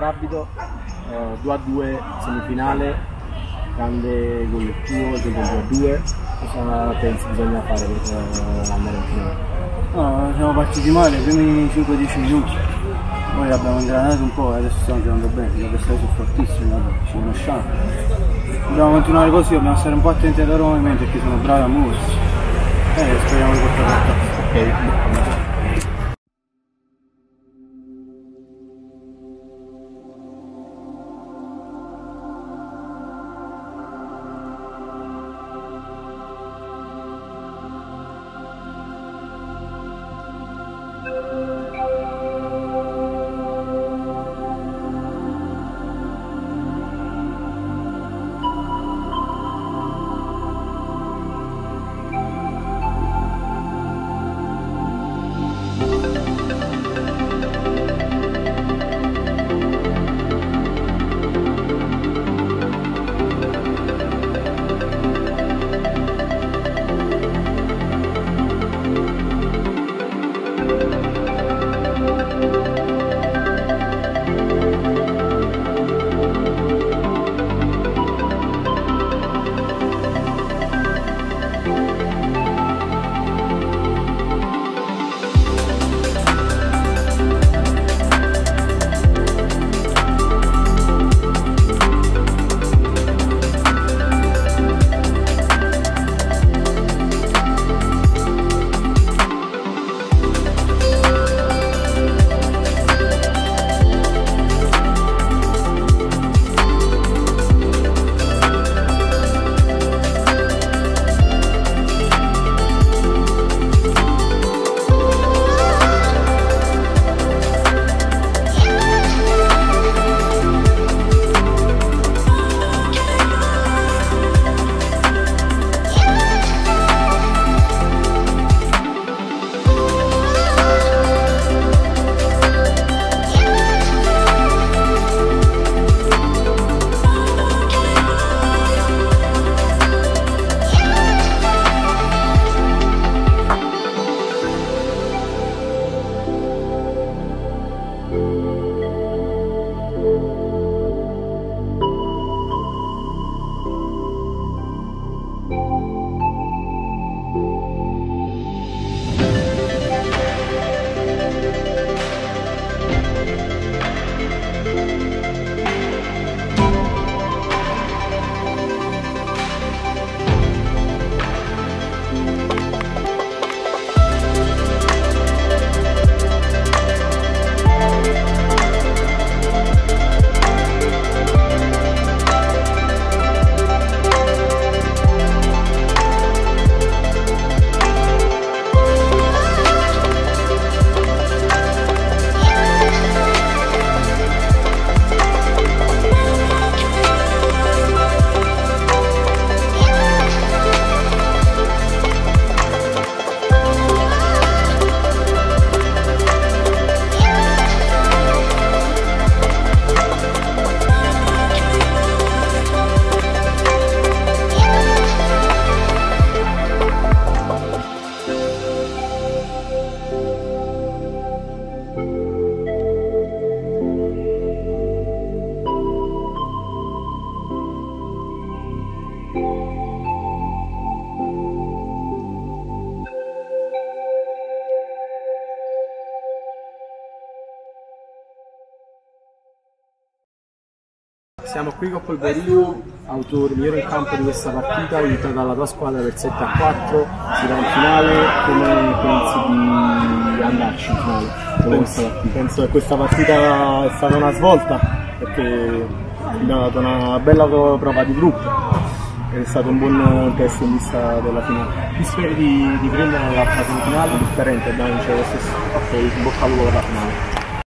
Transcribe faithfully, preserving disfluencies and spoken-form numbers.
rapido, eh, due a due semifinale, grande collettivo, del due a due. Cosa pensi bisogna fare per andare in finale? No, siamo partiti male i primi cinque dieci minuti, poi abbiamo ingranato un po' e adesso stiamo giocando bene, gli avversari sono fortissimi, vabbè, ci conosciamo. Dobbiamo continuare così, dobbiamo stare un po' attenti ai loro movimenti perché sono bravi a muoversi e speriamo di portare a casa. Ok. Siamo qui con Polverino, autore migliore in campo di questa partita, vinta dalla tua squadra per sette a quattro, si va in finale. Come pensi di andarci in finale? Penso, penso che questa partita è stata una svolta perché abbiamo dato una bella prova di gruppo, è stato un buon test in vista della finale. Chi speri di, di prendere la fase finale? Differente, abbiamo vincere lo stesso. Ok, in bocca al lupo per la finale.